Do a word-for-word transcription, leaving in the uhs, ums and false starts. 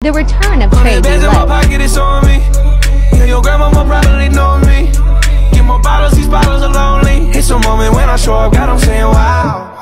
The return of Trey Galloway. Your grandmama probably know me. Get more bottles, these bottles are lonely. It's a moment when I show up, God, I'm saying wow.